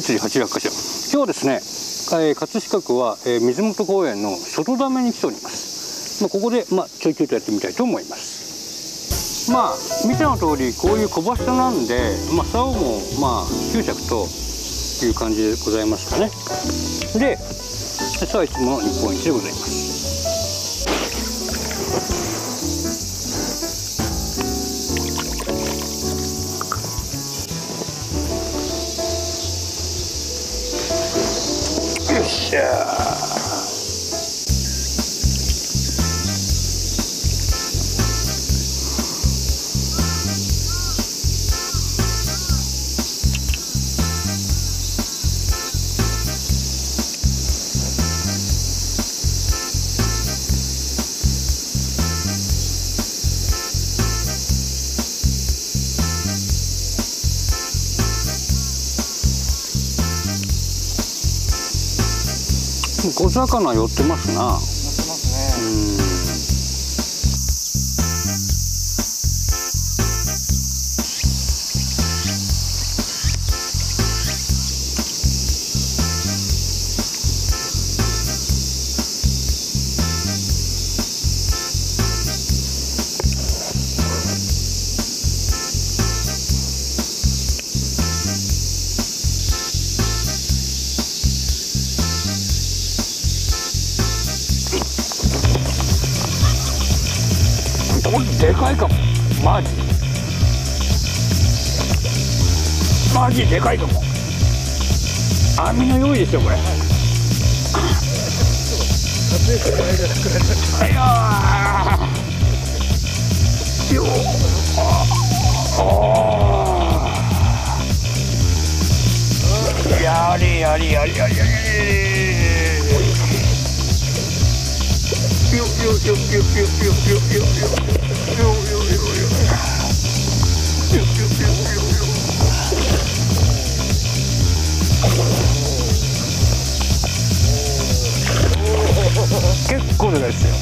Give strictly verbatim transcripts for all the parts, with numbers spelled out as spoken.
祭りはちがく箇所、今日はですね、えー、葛飾区は、えー、水元公園の外溜に来ております。まあ、ここで、まあ、ちょいちょいとやってみたいと思います。まあ見ての通りこういう小橋なんで、まあ、竿もまあきゅうしゃくという感じでございますかね。でさあいつもの日本一でございます。よっしゃー。小魚寄ってますな。寄ってますね。うん。でかいかも、マジマジでかいかも。網の用意ですよこれ。いやーよーやりやりやりやりやりよよよよよよよよよ結構でかいですよ。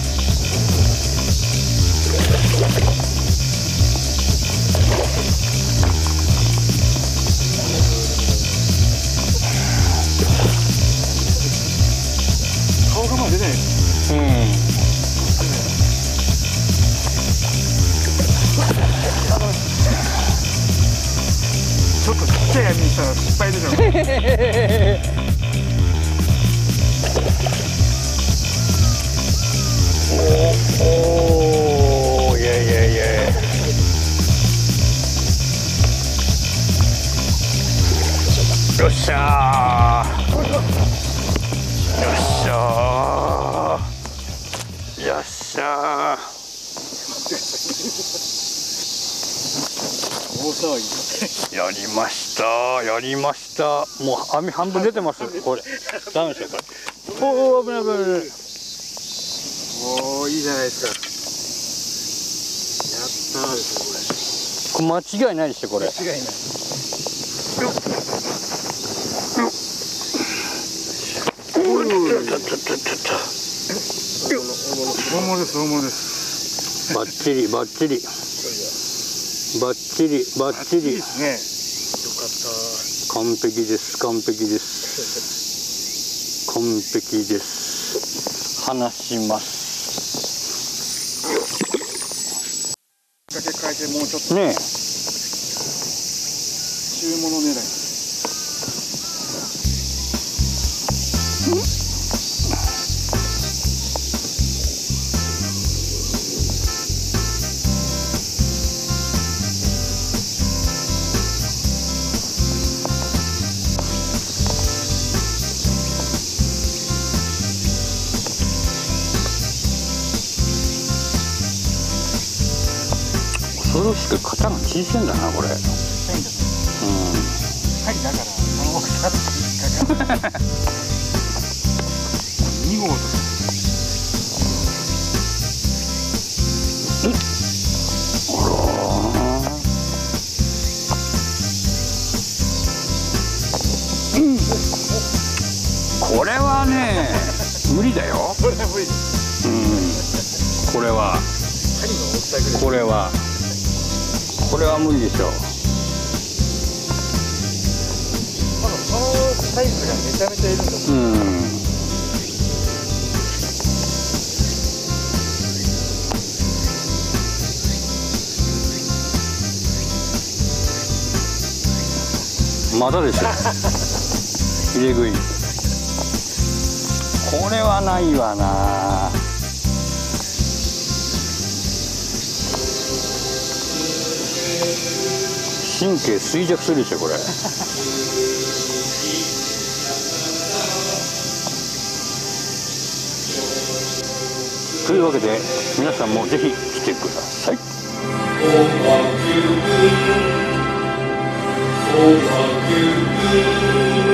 顔がまだ出ない。うん。ちょっとちっちゃい網にしたら失敗でしょ。おお、いやいやいや。よっしゃー。よっしゃー。よっしゃー。大騒ぎ。やりましたやりました。もう網半分出てます。これダメですよこれ。おお危ない危ない危ない。おおいいじゃないですか。やったーですねこれ。これ間違いないですよこれ。間違いない。よっよっ。おおちょちょちょちょちょ。大物です大物です。バッチリバッチリ。バッチリバッチリですね。よかった。完璧です完璧です。完璧です。離します。だけ変えてもうちょっとね。中物狙い。恐ろしく型が小さいんだなこれ。うん。はいだからその大きさって引っかかる。に号とか。あら。うん。これはね無理だよ。これは無理。うん。これは。これは。これは無理でしょう。 ゃいるんだもん。 うんまだですよ入れ食い。これはないわな。神経衰弱するでしょこれ。というわけで皆さんもぜひ来てください。Oh,